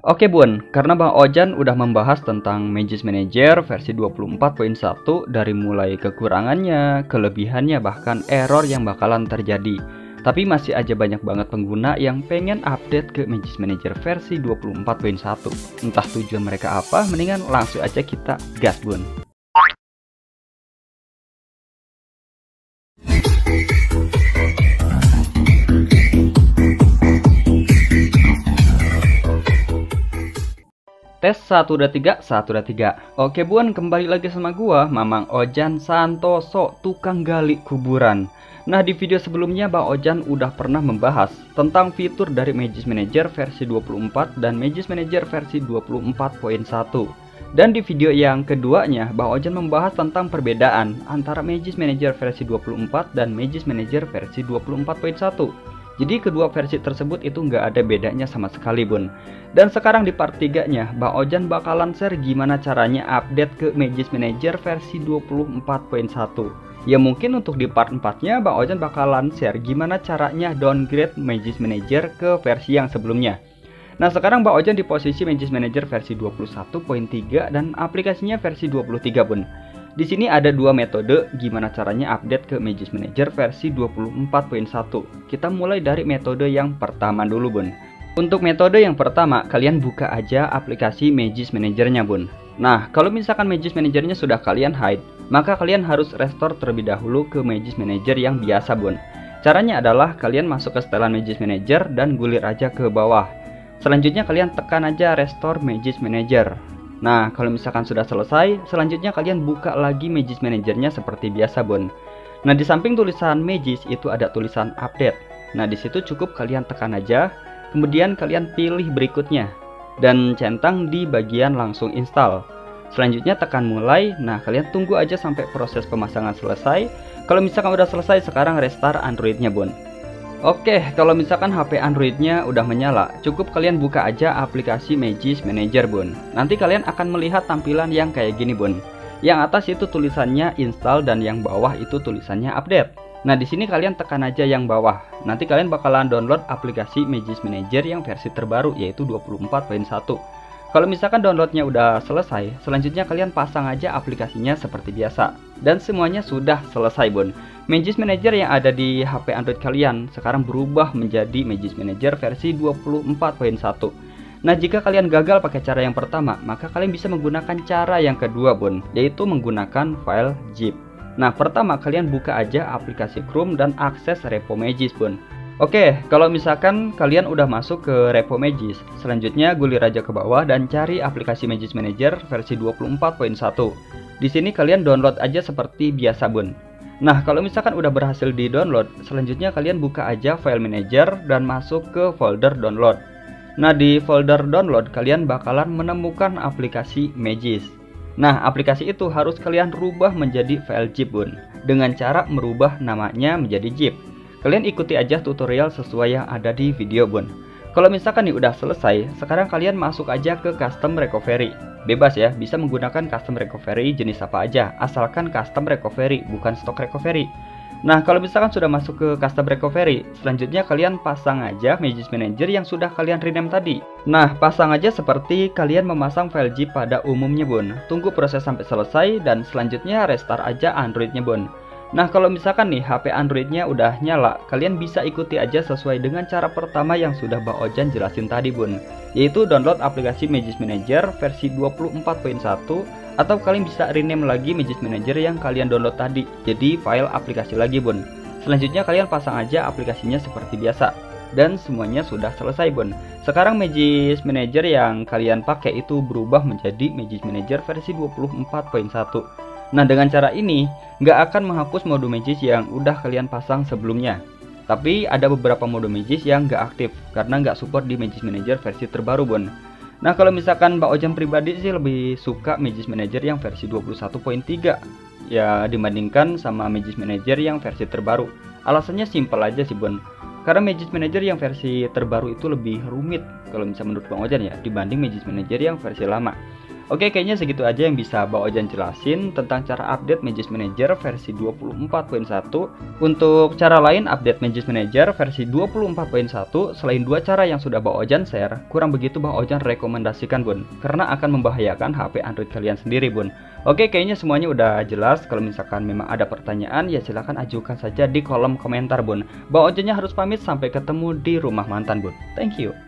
Oke Bun, karena Bang Ojan udah membahas tentang Magis Manager versi 24.1 dari mulai kekurangannya, kelebihannya, bahkan error yang bakalan terjadi. Tapi masih aja banyak banget pengguna yang pengen update ke Magis Manager versi 24.1. Entah tujuan mereka apa, mendingan langsung aja kita gas Bun. Tes 123, 123. Oke Bun, kembali lagi sama gua, Mamang Ojan Santoso, tukang gali kuburan. Nah, di video sebelumnya Bang Ojan udah pernah membahas tentang fitur dari Magis Manager versi 24 dan Magis Manager versi 24.1. Dan di video yang keduanya, Bang Ojan membahas tentang perbedaan antara Magis Manager versi 24 dan Magis Manager versi 24.1. Jadi kedua versi tersebut itu nggak ada bedanya sama sekali Bun. Dan sekarang di part 3-nya, Bang Ojan bakalan share gimana caranya update ke Magis Manager versi 24.1. Ya mungkin untuk di part 4-nya, Bang Ojan bakalan share gimana caranya downgrade Magis Manager ke versi yang sebelumnya. Nah sekarang Bang Ojan di posisi Magis Manager versi 21.3 dan aplikasinya versi 23 Bun. Di sini ada dua metode gimana caranya update ke Magis Manager versi 24.1. Kita mulai dari metode yang pertama dulu Bun. Untuk metode yang pertama, kalian buka aja aplikasi Magis Manager-nya Bun. Nah, kalau misalkan Magis Manager-nya sudah kalian hide, maka kalian harus restore terlebih dahulu ke Magis Manager yang biasa Bun. Caranya adalah kalian masuk ke setelan Magis Manager dan gulir aja ke bawah. Selanjutnya kalian tekan aja restore Magis Manager. Nah, kalau misalkan sudah selesai, selanjutnya kalian buka lagi Magis Manager-nya seperti biasa, Bun. Nah, di samping tulisan Magis itu ada tulisan update. Nah, di situ cukup kalian tekan aja, kemudian kalian pilih berikutnya dan centang di bagian langsung install. Selanjutnya tekan mulai. Nah, kalian tunggu aja sampai proses pemasangan selesai. Kalau misalkan udah selesai, sekarang restart Android-nya, Bun. Oke, kalau misalkan HP Android-nya udah menyala, cukup kalian buka aja aplikasi Magis Manager Bun. Nanti kalian akan melihat tampilan yang kayak gini Bun. Yang atas itu tulisannya install dan yang bawah itu tulisannya update. Nah, di sini kalian tekan aja yang bawah. Nanti kalian bakalan download aplikasi Magis Manager yang versi terbaru yaitu 24.1. Kalau misalkan downloadnya udah selesai, selanjutnya kalian pasang aja aplikasinya seperti biasa. Dan semuanya sudah selesai Bun. Magis Manager yang ada di HP Android kalian sekarang berubah menjadi Magis Manager versi 24.1. Nah, jika kalian gagal pakai cara yang pertama, maka kalian bisa menggunakan cara yang kedua Bun, yaitu menggunakan file zip. Nah, pertama kalian buka aja aplikasi Chrome dan akses repo Magis Bun. Oke, kalau misalkan kalian udah masuk ke repo Magis, selanjutnya gulir aja ke bawah dan cari aplikasi Magis Manager versi 24.1. Di sini kalian download aja seperti biasa Bun. Nah, kalau misalkan udah berhasil di download, selanjutnya kalian buka aja file manager dan masuk ke folder download. Nah, di folder download kalian bakalan menemukan aplikasi Magis. Nah, aplikasi itu harus kalian rubah menjadi file zip Bun, dengan cara merubah namanya menjadi zip. Kalian ikuti aja tutorial sesuai yang ada di video Bun. Kalau misalkan nih udah selesai, sekarang kalian masuk aja ke custom recovery. Bebas ya, bisa menggunakan custom recovery jenis apa aja, asalkan custom recovery, bukan stock recovery. Nah, kalau misalkan sudah masuk ke custom recovery, selanjutnya kalian pasang aja Magis Manager yang sudah kalian rename tadi. Nah, pasang aja seperti kalian memasang file zip pada umumnya Bun. Tunggu proses sampai selesai dan selanjutnya restart aja Android-nya Bun. Nah, kalau misalkan nih HP Android-nya udah nyala, kalian bisa ikuti aja sesuai dengan cara pertama yang sudah Bang Ojan jelasin tadi Bun, yaitu download aplikasi Magis Manager versi 24.1 atau kalian bisa rename lagi Magis Manager yang kalian download tadi jadi file aplikasi lagi Bun. Selanjutnya kalian pasang aja aplikasinya seperti biasa dan semuanya sudah selesai Bun. Sekarang Magis Manager yang kalian pakai itu berubah menjadi Magis Manager versi 24.1. Nah, dengan cara ini nggak akan menghapus mode Magis yang udah kalian pasang sebelumnya. Tapi ada beberapa mode Magis yang nggak aktif karena nggak support di Magis Manager versi terbaru Bun. Nah, kalau misalkan Bang Ojan pribadi sih lebih suka Magis Manager yang versi 21.3 ya dibandingkan sama Magis Manager yang versi terbaru. Alasannya simpel aja sih Bun. Karena Magis Manager yang versi terbaru itu lebih rumit kalau misalnya menurut Bang Ojan ya dibanding Magis Manager yang versi lama. Oke, kayaknya segitu aja yang bisa Bang Ojan jelasin tentang cara update Magisk Manager versi 24.1. Untuk cara lain update Magisk Manager versi 24.1 selain dua cara yang sudah Bang Ojan share, kurang begitu Bang Ojan rekomendasikan bun, karena akan membahayakan HP Android kalian sendiri bun. Oke, kayaknya semuanya udah jelas. Kalau misalkan memang ada pertanyaan ya silahkan ajukan saja di kolom komentar bun. Bang Ojannya harus pamit, sampai ketemu di rumah mantan bun. Thank you.